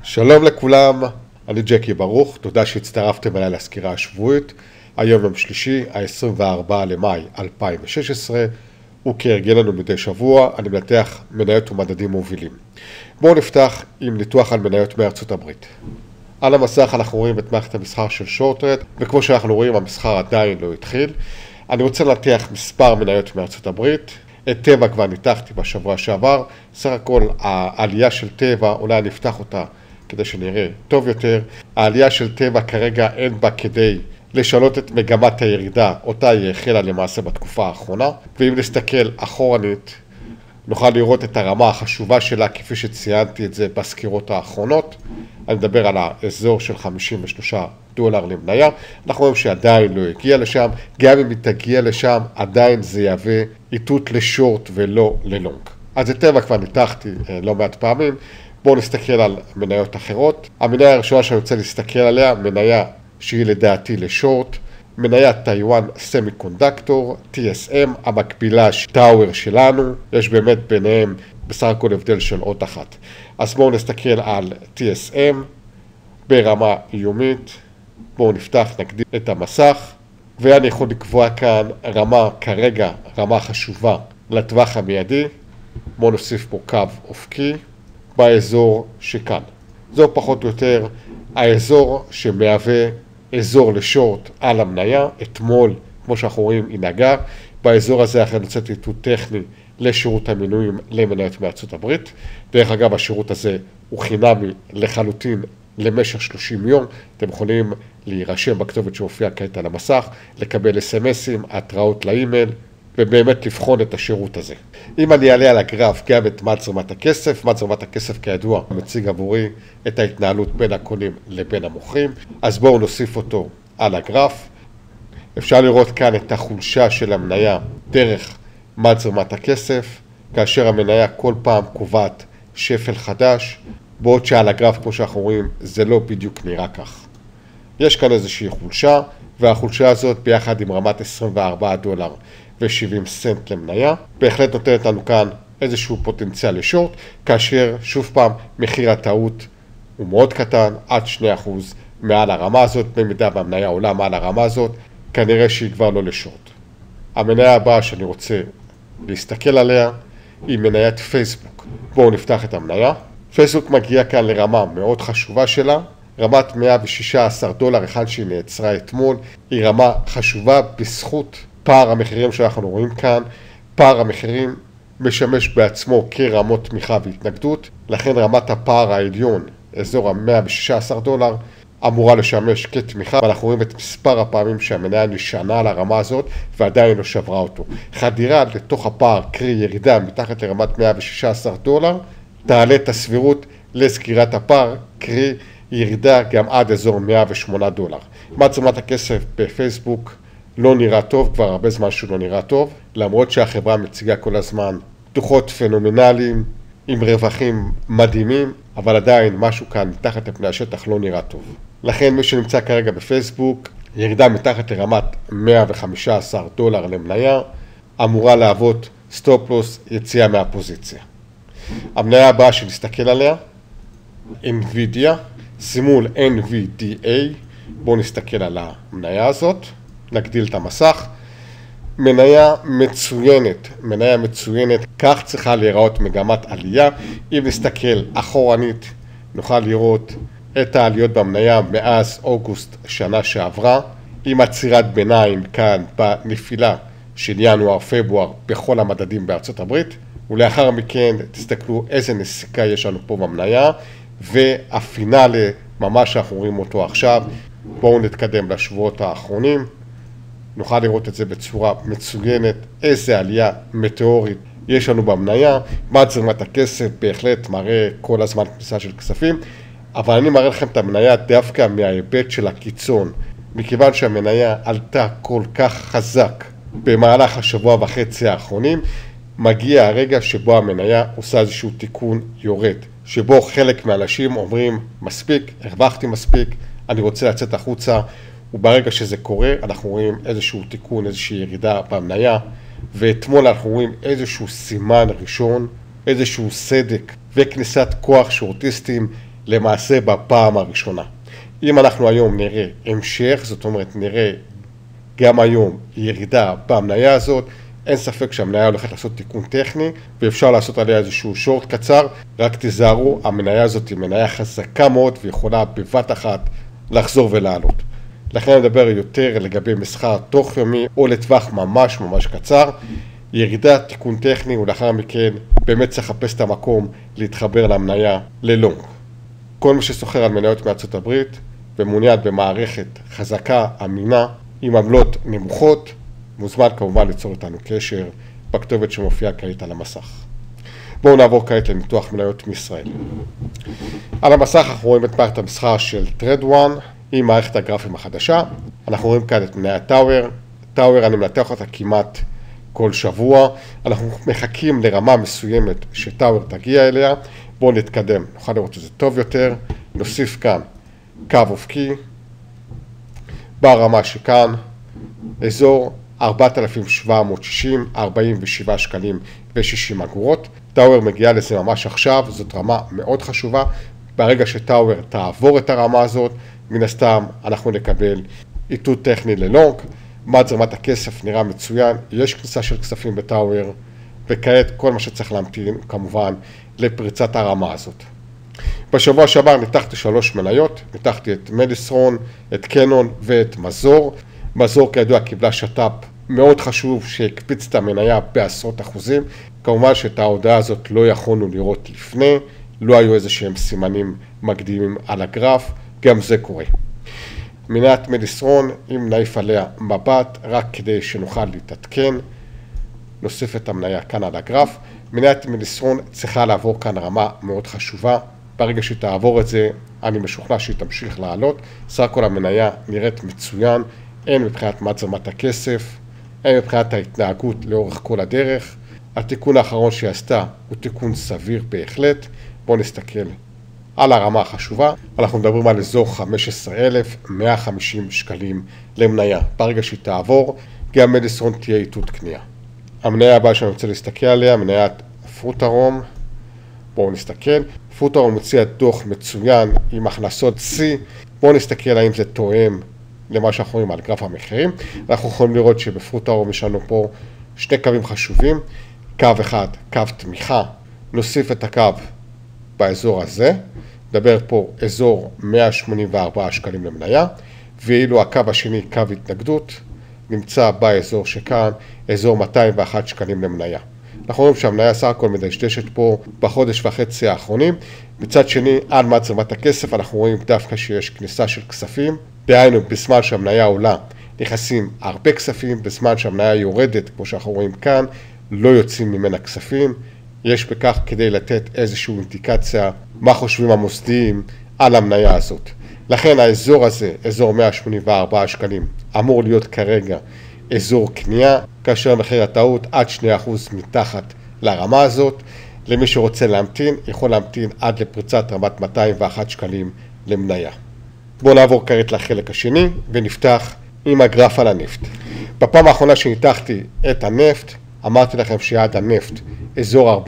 שלום לכולם, אני ג'קי ברוך, תודה שהצטרפתם אליי לסקירה השבועית. היום יום שלישי, ה-24 למאי 2016, וכהרגלנו מדי שבוע, אני מנתח מניות ומדדים מובילים. בואו נפתח עם ניתוח על מניות מארצות הברית. על המסך אנחנו רואים את מערכת המסחר של שורט-טרד, וכמו שאנחנו רואים המסחר עדיין לא התחיל. אני רוצה לנתח מספר מניות מארצות הברית. את טבע כבר ניתחתי בשבוע שעבר, סך הכל העלייה של טבע, אולי נפתח אותה כדי שנראה טוב יותר. העלייה של טבע כרגע אין בה כדי לשנות את מגמת הירידה, אותה היא החלה למעשה בתקופה האחרונה, ואם נסתכל אחורנית נוכל לראות את הרמה החשובה שלה כפי שציינתי את זה בסקירות האחרונות. אני מדבר על האזור של $53 למניה. אנחנו רואים שעדיין לא הגיע לשם, גם אם היא תגיע לשם עדיין זה יהווה איתות לשורט ולא ללונג. אז את טבע כבר ניתחתי לא מעט פעמים. בואו נסתכל על מניות אחרות. המניה הראשונה שאני רוצה להסתכל עליה, מניה שהיא לדעתי לשורט, מניה טיואן סמיקונדקטור, TSM, המקבילה טאוור שלנו, יש באמת ביניהם בסך הכל הבדל של אות אחת. אז בואו נסתכל על TSM ברמה איומית, בואו נפתח, נגדיל את המסך, ואני יכול לקבוע כאן רמה, כרגע רמה חשובה לטווח המיידי. בואו נוסיף פה קו אופקי באזור שכאן. זו פחות או יותר האזור שמהווה אזור לשורט על המניה. אתמול, כמו שאנחנו רואים, היא נגעה. באזור הזה אחרי נוצאת איתות טכני לשירות המינויים למניות מארצות הברית. דרך אגב, השירות הזה הוא חינמי לחלוטין למשך 30 יום. אתם יכולים להירשם בכתובת שהופיעה כעת על המסך, לקבל SMS'ים, התראות לאימייל, ובאמת לבחון את השירות הזה. אם אני אעלה על הגרף גם את מד זרימת הכסף, מד זרימת הכסף כידוע מציג עבורי את ההתנהלות בין הקונים לבין המוכרים, אז בואו נוסיף אותו על הגרף. אפשר לראות כאן את החולשה של המניה דרך מד זרימת הכסף, כאשר המניה כל פעם קובעת שפל חדש, בעוד שעל הגרף כמו שאנחנו רואים זה לא בדיוק נראה כך. יש כאן איזושהי חולשה, והחולשה הזאת ביחד עם רמת $24.70 למניה, בהחלט נותנת לנו כאן איזשהו פוטנציאל לשורט, כאשר שוב פעם מחיר הטעות הוא מאוד קטן, עד 2% מעל הרמה הזאת. במידה והמניה עולה מעל הרמה הזאת, כנראה שהיא כבר לא לשורט. המניה הבאה שאני רוצה להסתכל עליה היא מניית פייסבוק. בואו נפתח את המניה. פייסבוק מגיעה כאן לרמה מאוד חשובה שלה, רמת $116, אחד שהיא נעצרה אתמול. היא רמה חשובה בזכות פער המחירים שאנחנו רואים כאן. פער המחירים משמש בעצמו כרמות תמיכה והתנגדות, לכן רמת הפער העליון, אזור $116, אמורה לשמש כתמיכה, ואנחנו רואים את מספר הפעמים שהמניה נשענה על הרמה הזאת ועדיין לא שברה אותו. חדירה לתוך הפער, קרי ירידה מתחת לרמת $116, תעלה את הסבירות לסגירת הפער, קרי ירידה גם עד אזור $108. מד זרימת הכסף בפייסבוק לא נראה טוב, כבר הרבה זמן שהוא לא נראה טוב, למרות שהחברה מציגה כל הזמן דוחות פנומנליים עם רווחים מדהימים, אבל עדיין משהו כאן מתחת לפני השטח לא נראה טוב. לכן מי שנמצא כרגע בפייסבוק, ירידה מתחת לרמת $115 למניה, אמורה להוות סטופ לוס, יציאה מהפוזיציה. המניה הבאה שנסתכל עליה, NVIDIA, סימול NVDA. בואו נסתכל על המניה הזאת, נגדיל את המסך. מניה מצוינת, כך צריכה להיראות מגמת עלייה. אם נסתכל אחורנית, נוכל לראות את העליות במניה מאז אוגוסט שנה שעברה, עם עצירת ביניים כאן בנפילה של ינואר-פברואר בכל המדדים בארצות הברית, ולאחר מכן תסתכלו איזה נסיקה יש לנו פה במניה, והפינאלה ממש אנחנו רואים אותו עכשיו. בואו נתקדם לשבועות האחרונים, נוכל לראות את זה בצורה מצוינת, איזה עלייה מטאורית יש לנו במניה. מד זרימת הכסף בהחלט מראה כל הזמן כניסה של כספים, אבל אני מראה לכם את המניה דווקא מההיבט של הקיצון, מכיוון שהמניה עלתה כל כך חזק במהלך השבוע וחצי האחרונים, מגיע הרגע שבו המניה עושה איזשהו תיקון יורד, שבו חלק מהאנשים אומרים מספיק, הרווחתי מספיק, אני רוצה לצאת החוצה, וברגע שזה קורה אנחנו רואים איזשהו תיקון, איזושהי ירידה במניה, ואתמול אנחנו רואים איזשהו סימן ראשון, איזשהו סדק וכניסת כוח שורטיסטים למעשה בפעם הראשונה. אם אנחנו היום נראה המשך, זאת אומרת נראה גם היום ירידה במניה הזאת, אין ספק שהמניה הולכת לעשות תיקון טכני, ואפשר לעשות עליה איזשהו שורט קצר, רק תיזהרו, המניה הזאת היא מניה חזקה מאוד, ויכולה בבת אחת לחזור ולעלות. לכן אני מדבר יותר לגבי מסחר תוך יומי, או לטווח ממש ממש קצר, ירידה, תיקון טכני, ולאחר מכן באמת צריך לחפש את המקום להתחבר למניה ללונג. כל מי שסוחר על מניות מארצות הברית, ומעוניין במערכת חזקה, אמינה, עם עמלות נמוכות, מוזמן כמובן ליצור איתנו קשר בכתובת שמופיעה כעת על המסך. בואו נעבור כעת לניתוח מניות מישראל. על המסך אנחנו רואים את מערכת המסחר של TradeOne עם מערכת הגרפים החדשה. אנחנו רואים כאן את מניית טאוור. טאוור אני מנתח אותה כמעט כל שבוע. אנחנו מחכים לרמה מסוימת שטאוור תגיע אליה. בואו נתקדם, נוכל לראות שזה טוב יותר. נוסיף כאן קו אופקי. ברמה שכאן, אזור 4,760, 47 שקלים ו-60 אגורות. טאוור מגיעה לזה ממש עכשיו, זאת רמה מאוד חשובה. ברגע שטאוור תעבור את הרמה הזאת, מן הסתם אנחנו נקבל איתות טכני ללונג. מה זרמת הכסף נראה מצוין, יש כניסה של כספים בטאוור, וכעת כל מה שצריך להמתין כמובן לפריצת הרמה הזאת. בשבוע שעבר ניתחתי 3 מניות, ניתחתי את מדיסון, את קנון ואת מזור. מזור כידוע קיבלה שטאפ מאוד חשוב שהקפיץ את המניה בעשרות אחוזים. כמובן שאת ההודעה הזאת לא יכולנו לראות לפני, לא היו איזה שהם סימנים מקדימים על הגרף, גם זה קורה. מניית מדיסון, אם נעיף עליה מבט, רק כדי שנוכל להתעדכן, נוסיף את המניה כאן על הגרף. מניית מדיסון צריכה לעבור כאן רמה מאוד חשובה. ברגע שהיא תעבור את זה, אני משוכנע שהיא תמשיך לעלות. סך הכל המניה נראית מצוין, הן מבחינת מעצמת הכסף, הן מבחינת ההתנהגות לאורך כל הדרך. התיקון האחרון שהיא עשתה הוא תיקון סביר בהחלט. בואו נסתכל על הרמה החשובה. אנחנו מדברים על אזור 15,150 שקלים למניה. ברגע שהיא תעבור, גם מדיסון תהיה איתות קנייה. המניה הבאה שאני רוצה להסתכל עליה, מניית פרוטרום. בואו נסתכל. פרוטרום מציע דוח מצוין עם הכנסות C. בואו נסתכל האם זה תואם למה שאנחנו רואים על גרף המחירים. אנחנו יכולים לראות שבפרוטרום יש לנו פה 2 קווים חשובים. קו אחד, קו תמיכה. נוסיף את הקו באזור הזה. נדבר פה אזור 184 שקלים למניה. ואילו הקו השני, קו התנגדות, נמצא באזור שכאן, אזור 201 שקלים למניה. אנחנו רואים שהמניה סך הכל מדשדשת פה בחודש וחצי האחרונים. מצד שני, על מעצמת הכסף אנחנו רואים דווקא שיש כניסה של כספים. דהיינו, בזמן שהמניה עולה נכנסים הרבה כספים, בזמן שהמניה יורדת, כמו שאנחנו רואים כאן, לא יוצאים ממנה כספים. יש בכך כדי לתת איזושהי אינדיקציה מה חושבים המוסדיים על המניה הזאת. לכן האזור הזה, אזור 184 שקלים, אמור להיות כרגע אזור קנייה, כאשר מחיר הטעות עד 2% מתחת לרמה הזאת. למי שרוצה להמתין, יכול להמתין עד לפריצת רמת 201 שקלים למניה. בואו נעבור כעת לחלק השני ונפתח עם הגרף על הנפט. בפעם האחרונה שניתחתי את הנפט, אמרתי לכם שיעד הנפט אזור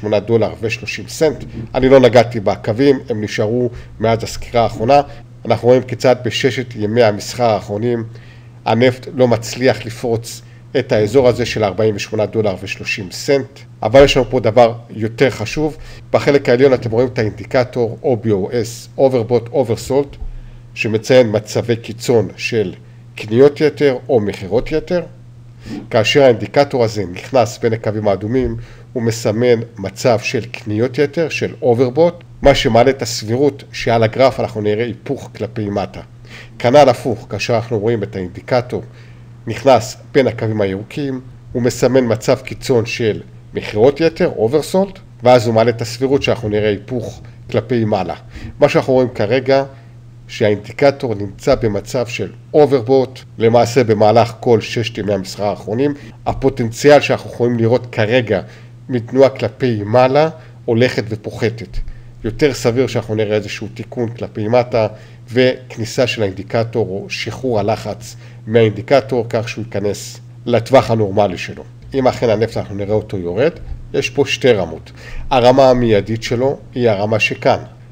$48.30. אני לא נגעתי בקווים, הם נשארו מאז הסקירה האחרונה. אנחנו רואים כיצד בששת ימי המסחר האחרונים הנפט לא מצליח לפרוץ את האזור הזה של $48.30. אבל יש לנו פה דבר יותר חשוב. בחלק העליון אתם רואים את האינדיקטור OBOS, Overbought Oversold, שמציין מצבי קיצון של קניות יתר או מחירות יתר. כאשר האינדיקטור הזה נכנס בין הקווים האדומים, הוא מסמן מצב של קניות יתר, של Overbought, מה שמעלה את הסבירות שעל הגרף אנחנו נראה היפוך כלפי מטה. כנ"ל הפוך, כאשר אנחנו רואים את האינדיקטור נכנס בין הקווים הירוקים, הוא מסמן מצב קיצון של מחירות יתר, Oversold, ואז הוא מעלה את הסבירות שאנחנו נראה היפוך כלפי מעלה. מה שאנחנו רואים כרגע, שהאינדיקטור נמצא במצב של Overbought, למעשה במהלך כל 6 ימי המסחר האחרונים. הפוטנציאל שאנחנו יכולים לראות כרגע מתנועה כלפי מעלה הולכת ופוחתת. יותר סביר שאנחנו נראה איזשהו תיקון כלפי מטה וכניסה של האינדיקטור או שחרור הלחץ מהאינדיקטור כך שהוא ייכנס לטווח הנורמלי שלו. אם אכן הנפט אנחנו נראה אותו יורד, יש פה 2 רמות. הרמה המיידית שלו היא הרמה שכאן,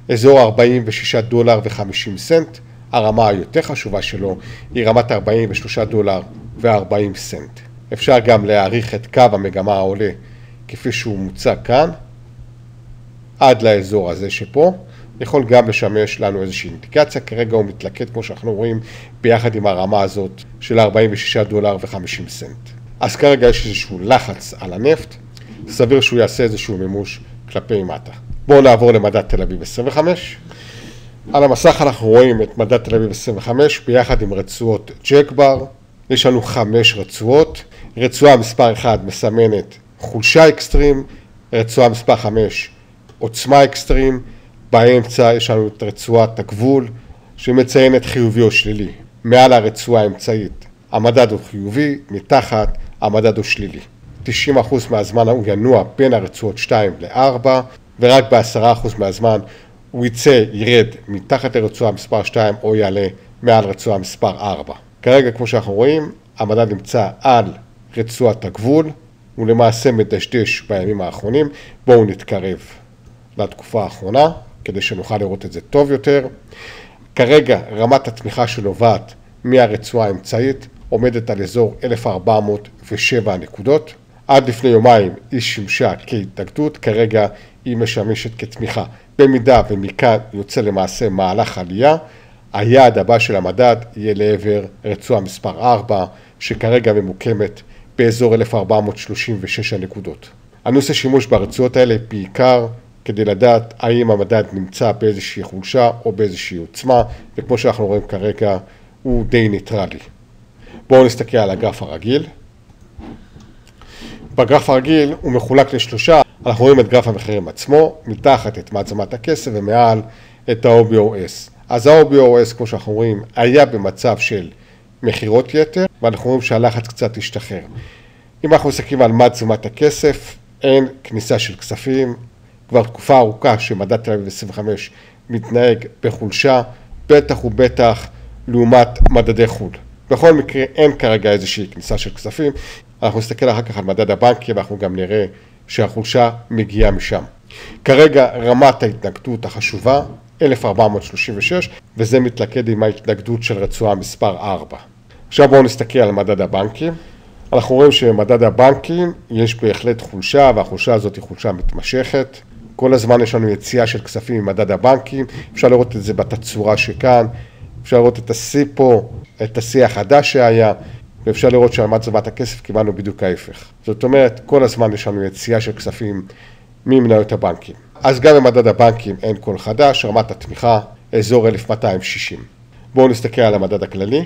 אזור 46 דולר ו-50 סנט, הרמה היותר חשובה שלו היא רמת 43 דולר ו-40 סנט. אפשר גם להעריך את קו המגמה העולה כפי שהוא מוצג כאן, עד לאזור הזה שפה. יכול גם לשמש לנו איזושהי אינדיקציה, כרגע הוא מתלכד כמו שאנחנו רואים ביחד עם הרמה הזאת של 46 דולר ו-50 סנט. אז כרגע יש איזשהו לחץ על הנפט, סביר שהוא יעשה איזשהו מימוש כלפי מטה. בואו נעבור למדד תל אביב 25. על המסך אנחנו רואים את מדד תל אביב 25 ביחד עם רצועות ג'קבר. יש לנו 5 רצועות. רצועה מספר 1 מסמנת חולשה אקסטרים, רצועה מספר 5 עוצמה אקסטרים, באמצע יש לנו את רצועת הגבול שמציינת חיובי או שלילי. מעל הרצועה האמצעית המדד הוא חיובי, מתחת המדד הוא שלילי. 90% מהזמן הוא ינוע בין הרצועות 2 ל-4, ורק ב10% מהזמן הוא ירד מתחת לרצועה מספר 2 או יעלה מעל רצועה מספר 4. כרגע כמו שאנחנו רואים, המדד נמצא על רצועת הגבול, הוא למעשה מדשדש בימים האחרונים. בואו נתקרב לתקופה האחרונה כדי שנוכל לראות את זה טוב יותר. כרגע רמת התמיכה שנובעת מהרצועה האמצעית עומדת על אזור 1407 נקודות. עד לפני יומיים היא שימשה כהתנגדות, כרגע היא משמשת כתמיכה. במידה ומכאן יוצא למעשה מהלך עלייה, היעד הבא של המדד יהיה לעבר רצועה מספר 4, שכרגע ממוקמת באזור 1436 הנקודות. אני עושה שימוש ברצועות האלה בעיקר כדי לדעת האם המדד נמצא באיזושהי חולשה או באיזושהי עוצמה, וכמו שאנחנו רואים כרגע הוא די ניטרלי. בואו נסתכל על הגרף הרגיל. בגרף הרגיל הוא מחולק לשלושה. אנחנו רואים את גרף המחירים עצמו, מתחת את מעצמת הכסף ומעל את ה-OBOS. אז ה-OBOS כמו שאנחנו רואים היה במצב של מחירות יתר, ואנחנו רואים שהלחץ קצת השתחרר. אם אנחנו מסתכלים על מעצמת הכסף, אין כניסה של כספים, כבר תקופה ארוכה שמדד תל אביב 25 מתנהג בחולשה, בטח ובטח לעומת מדדי חו"ל. בכל מקרה אין כרגע איזושהי כניסה של כספים. אנחנו נסתכל אחר כך על מדד הבנקים ואנחנו גם נראה שהחולשה מגיעה משם. כרגע רמת ההתנגדות החשובה 1436, וזה מתלכד עם ההתנגדות של רצועה מספר 4. עכשיו בואו נסתכל על מדד הבנקים. אנחנו רואים שבמדד הבנקים יש בהחלט חולשה, והחולשה הזאת היא חולשה מתמשכת. כל הזמן יש לנו יציאה של כספים ממדד הבנקים, אפשר לראות את זה בתצורה שכאן, אפשר לראות את השיא פה, את השיא החדש שהיה, ואפשר לראות שעל הכסף קיבלנו בדיוק ההפך. זאת אומרת, כל הזמן יש לנו יציאה של כספים ממניות הבנקים. אז גם במדד הבנקים אין כל חדש, רמת התמיכה, אזור 1260. בואו נסתכל על המדד הכללי.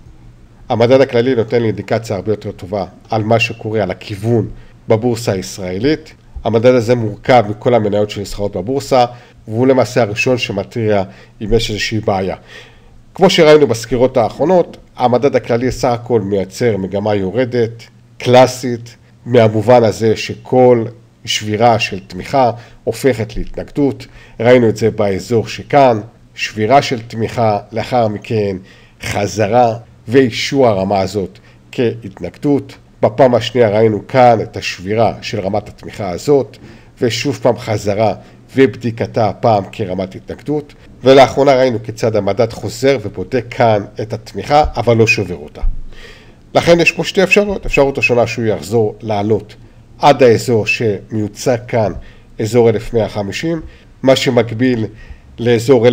המדד הכללי נותן לי אינדיקציה הרבה יותר טובה על מה שקורה, על הכיוון בבורסה הישראלית. המדד הזה מורכב מכל המניות שנסחרות בבורסה, והוא למעשה הראשון שמתריע אם יש איזושהי בעיה. כמו שראינו בסקירות האחרונות, המדד הכללי סך הכל מייצר מגמה יורדת, קלאסית, מהמובן הזה שכל שבירה של תמיכה הופכת להתנגדות. ראינו את זה באזור שכאן, שבירה של תמיכה, לאחר מכן חזרה ואישור הרמה הזאת כהתנגדות. בפעם השנייה ראינו כאן את השבירה של רמת התמיכה הזאת, ושוב פעם חזרה ובדיקתה הפעם כרמת התנגדות. ולאחרונה ראינו כיצד המדד חוזר ובודק כאן את התמיכה, אבל לא שובר אותה. לכן יש פה שתי אפשרויות. אפשרות ראשונה שהוא יחזור לעלות עד האזור שמיוצג כאן, אזור 1150, מה שמקביל לאזור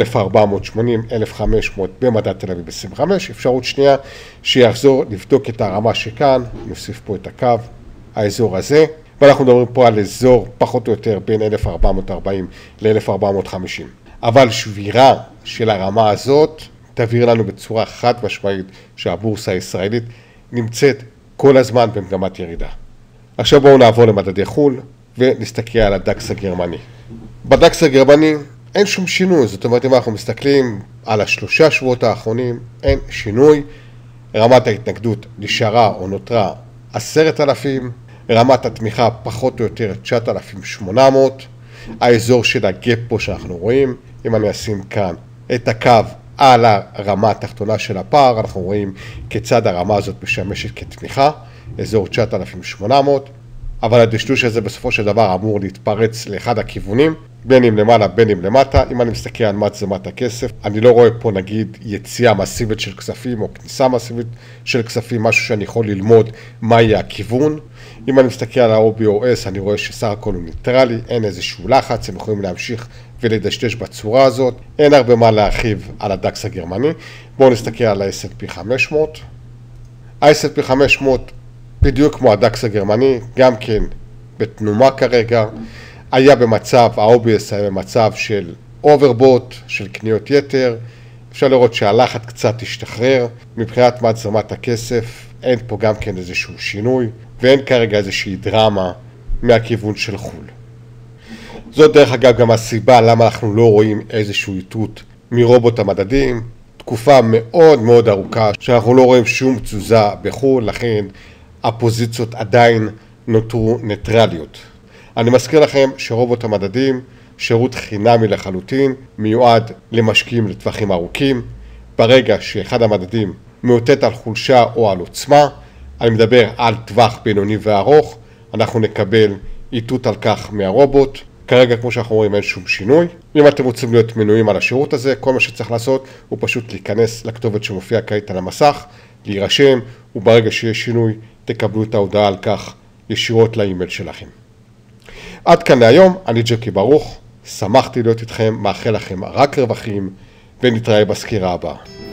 1480-1500 במדד תל אביב 25. אפשרות שנייה שיחזור לבדוק את הרמה שכאן, נוסיף פה את הקו, האזור הזה, ואנחנו מדברים פה על אזור פחות או יותר בין 1440 ל-1450. אבל שבירה של הרמה הזאת תבהיר לנו בצורה חד משמעית שהבורסה הישראלית נמצאת כל הזמן במגמת ירידה. עכשיו בואו נעבור למדדי חו"ל ונסתכל על הדקס הגרמני. בדקס הגרמני אין שום שינוי, זאת אומרת אם אנחנו מסתכלים על השלושה שבועות האחרונים, אין שינוי. רמת ההתנגדות נשארה או נותרה 10,000, רמת התמיכה פחות או יותר 9,800, האזור של הגאפ פה שאנחנו רואים, אם אני אשים כאן את הקו על הרמה התחתונה של הפער, אנחנו רואים כיצד הרמה הזאת משמשת כתמיכה, אזור 9,800, אבל הדשדוש הזה בסופו של דבר אמור להתפרץ לאחד הכיוונים, בין אם למעלה בין אם למטה. אם אני מסתכל על מצלמת הכסף, אני לא רואה פה נגיד יציאה מסיבית של כספים או כניסה מסיבית של כספים, משהו שאני יכול ללמוד מה יהיה הכיוון. אם אני מסתכל על ה-OBOS, אני רואה שסך הכל הוא ניטרלי, אין איזשהו לחץ, הם יכולים להמשיך ולדשדש בצורה הזאת. אין הרבה מה להרחיב על הדקס הגרמני. בואו נסתכל על ה-S&P 500. ה-S&P 500 בדיוק כמו הדקס הגרמני, גם כן בתנומה כרגע, היה במצב, ה-OBS היה במצב של אוברבוט, של קניות יתר. אפשר לראות שהלחץ קצת השתחרר. מבחינת מצלמת הכסף, אין פה גם כן איזשהו שינוי, ואין כרגע איזושהי דרמה מהכיוון של חול. זאת דרך אגב גם הסיבה למה אנחנו לא רואים איזשהו איתות מרובוט המדדים. תקופה מאוד מאוד ארוכה שאנחנו לא רואים שום תזוזה בחול, לכן הפוזיציות עדיין נותרו ניטרליות. אני מזכיר לכם שרובוט המדדים שירות חינמי לחלוטין, מיועד למשקיעים לטווחים ארוכים. ברגע שאחד המדדים מאותת על חולשה או על עוצמה, אני מדבר על טווח בינוני וארוך, אנחנו נקבל איתות על כך מהרובוט. כרגע כמו שאנחנו רואים אין שום שינוי. אם אתם רוצים להיות מנויים על השירות הזה, כל מה שצריך לעשות הוא פשוט להיכנס לכתובת שמופיעה כעת על המסך, להירשם, וברגע שיש שינוי תקבלו את ההודעה על כך ישירות לאימייל שלכם. עד כאן להיום, אני ג'קי ברוך, שמחתי להיות איתכם, מאחל לכם רק רווחים, ונתראה בסקירה הבאה.